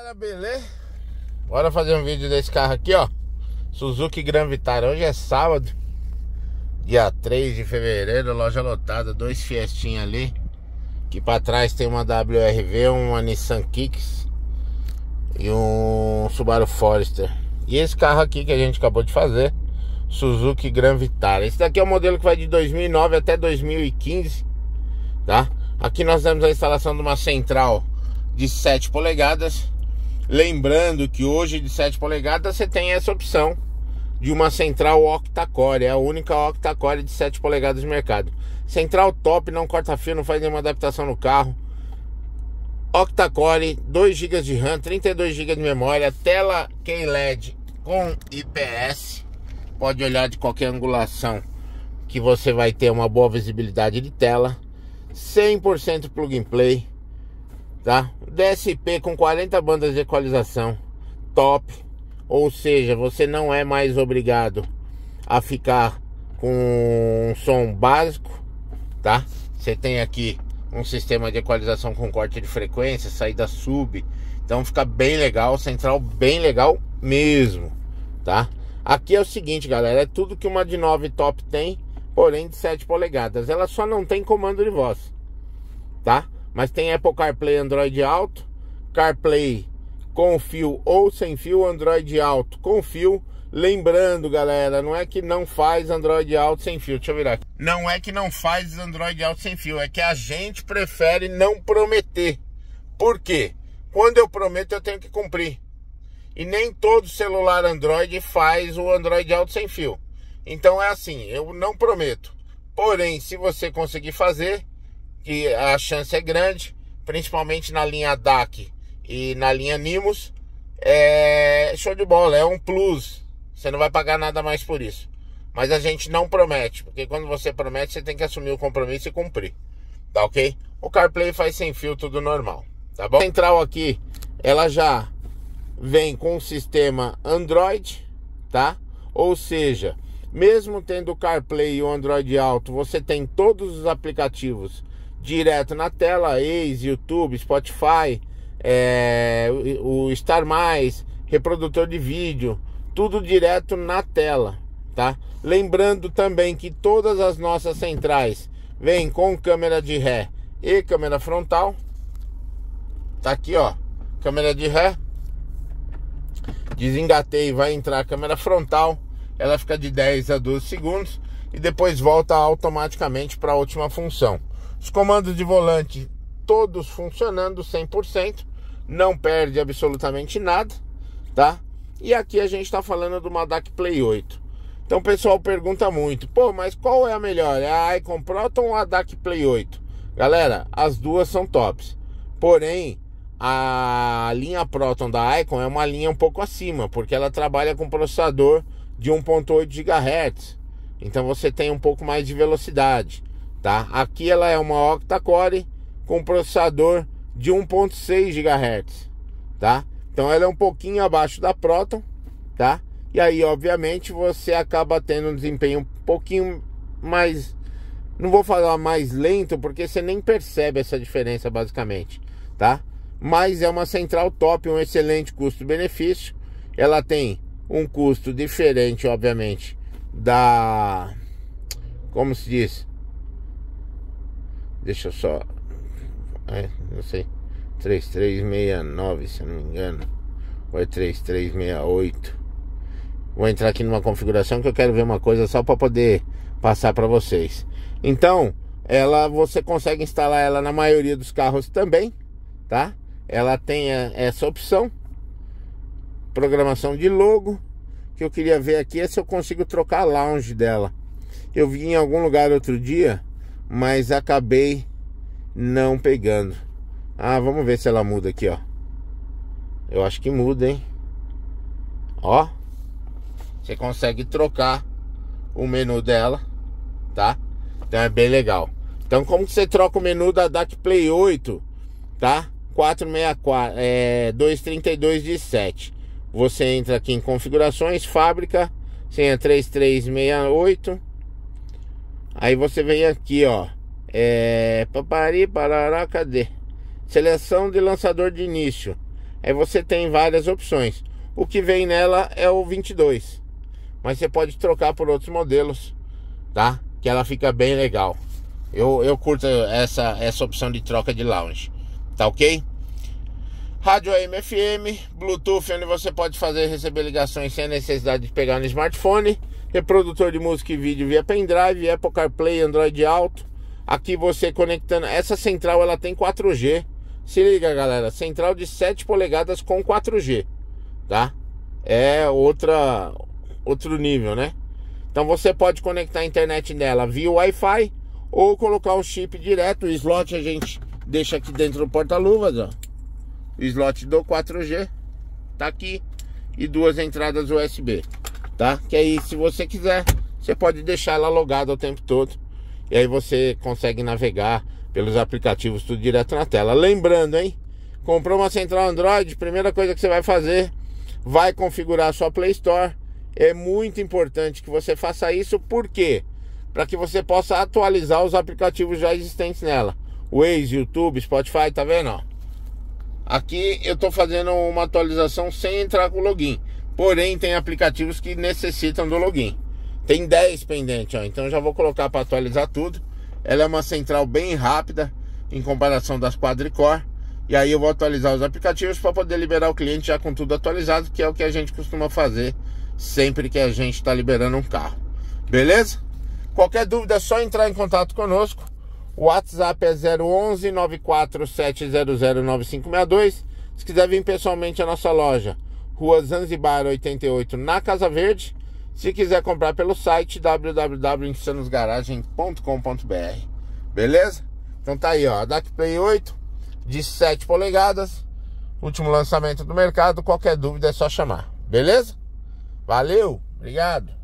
galera, beleza? Bora fazer um vídeo desse carro aqui, ó. Suzuki Gran Vitara. Hoje é sábado, dia 3 de fevereiro, loja lotada, 2 Fiestinha ali. Aqui pra trás tem uma WRV, uma Nissan Kicks e um Subaru Forester. E esse carro aqui que a gente acabou de fazer, Suzuki Gran Vitara. Esse daqui é o modelo que vai de 2009 até 2015, tá? Aqui nós temos a instalação de uma central de 7 polegadas. Lembrando que hoje de 7 polegadas você tem essa opção de uma central octa-core. É a única octa-core de 7 polegadas no mercado. Central top, não corta fio, não faz nenhuma adaptação no carro. Octa-core, 2 GB de RAM, 32 GB de memória, tela QLED com IPS. Pode olhar de qualquer angulação que você vai ter uma boa visibilidade de tela. 100% plug and play, tá? DSP com 40 bandas de equalização, top. Ou seja, você não é mais obrigado a ficar com um som básico, tá? Você tem aqui um sistema de equalização com corte de frequência, saída sub. Então fica bem legal, central bem legal mesmo, tá? Aqui é o seguinte, galera, é tudo que uma de 9 top tem, porém de 7 polegadas. Ela só não tem comando de voz, tá? Mas tem Apple CarPlay, Android Auto, CarPlay com fio ou sem fio, Android Auto com fio. Lembrando, galera, não é que não faz Android Auto sem fio. Deixa eu virar aqui. Não é que não faz Android Auto sem fio, é que a gente prefere não prometer. Por quê? Quando eu prometo, eu tenho que cumprir. E nem todo celular Android faz o Android Auto sem fio. Então é assim, eu não prometo. Porém, se você conseguir fazer, que a chance é grande, principalmente na linha DAC e na linha Nimbus, é show de bola, é um plus. Você não vai pagar nada mais por isso. Mas a gente não promete, porque quando você promete, você tem que assumir o compromisso e cumprir, tá ok? O CarPlay faz sem fio, tudo normal, tá bom? A central aqui, ela já vem com o sistema Android, tá? Ou seja, mesmo tendo o CarPlay e o Android Auto, você tem todos os aplicativos direto na tela, Waze, YouTube, Spotify, o Star+, reprodutor de vídeo, tudo direto na tela, tá? Lembrando também que todas as nossas centrais vêm com câmera de ré e câmera frontal. Tá aqui, ó, câmera de ré. Desengatei, vai entrar a câmera frontal. Ela fica de 10 a 12 segundos e depois volta automaticamente para a última função. Os comandos de volante todos funcionando 100%, não perde absolutamente nada, tá? E aqui a gente está falando de uma DAC Play 8. Então o pessoal pergunta muito, pô, mas qual é a melhor? É a Icon Proton ou a DAC Play 8? Galera, as duas são tops. Porém, a linha Proton da Icon é uma linha um pouco acima, porque ela trabalha com processador de 1.8 GHz. Então você tem um pouco mais de velocidade, tá? Aqui ela é uma octa-core com processador de 1.6 GHz, tá? Então ela é um pouquinho abaixo da Proton, tá? E aí, obviamente, você acaba tendo um desempenho um pouquinho mais... Não vou falar mais lento, porque você nem percebe essa diferença, basicamente, tá? Mas é uma central top, um excelente custo-benefício. Ela tem um custo diferente, obviamente, da... Como se diz? Deixa eu só... não sei... 3369, se eu não me engano. Ou é 3368. Vou entrar aqui numa configuração que eu quero ver uma coisa só para poder passar para vocês. Então, você consegue instalar ela na maioria dos carros também, tá? Ela tem essa opção. Programação de logo. Que eu queria ver aqui é se eu consigo trocar a lounge dela. Eu vi em algum lugar outro dia, mas acabei não pegando. Ah, vamos ver se ela muda aqui, ó. Eu acho que muda, hein? Ó, você consegue trocar o menu dela, tá? Então é bem legal. Então como que você troca o menu da DAC Play 8, tá? 464, 232/7. Você entra aqui em configurações, fábrica, senha 3368. Aí você vem aqui, ó, papari, parará, cadê? Seleção de lançador de início. Aí você tem várias opções. O que vem nela é o 22, mas você pode trocar por outros modelos, tá? Que ela fica bem legal. Eu curto essa opção de troca de lounge, tá ok? Rádio AM, FM, Bluetooth, onde você pode fazer e receber ligações sem a necessidade de pegar no smartphone. Reprodutor de música e vídeo via pendrive, Apple CarPlay, Android Auto. Aqui você conectando, essa central ela tem 4G. Se liga, galera, central de 7 polegadas com 4G, tá? É outro nível, né? Então você pode conectar a internet nela via Wi-Fi ou colocar um chip direto. O slot a gente deixa aqui dentro do porta-luvas, ó. O slot do 4G tá aqui e 2 entradas USB, tá? Que aí, se você quiser, você pode deixar ela logada o tempo todo. E aí você consegue navegar pelos aplicativos tudo direto na tela. Lembrando, hein? Comprou uma central Android, primeira coisa que você vai fazer, vai configurar a sua Play Store. É muito importante que você faça isso, por quê? Para que você possa atualizar os aplicativos já existentes nela. Waze, YouTube, Spotify, tá vendo, ó? Aqui eu tô fazendo uma atualização sem entrar com o login. Porém, tem aplicativos que necessitam do login. Tem 10 pendentes, ó. Então eu já vou colocar para atualizar tudo. Ela é uma central bem rápida em comparação das quadricore. E aí eu vou atualizar os aplicativos para poder liberar o cliente já com tudo atualizado, que é o que a gente costuma fazer sempre que a gente está liberando um carro. Beleza? Qualquer dúvida é só entrar em contato conosco. O WhatsApp é 011 94700 9562. Se quiser vir pessoalmente à nossa loja, Rua Zanzibar 88, na Casa Verde. Se quiser comprar pelo site www.insanosgaragem.com.br. Beleza? Então tá aí, ó, a DAC Play 8 de 7 polegadas, último lançamento do mercado. Qualquer dúvida é só chamar. Beleza? Valeu, obrigado.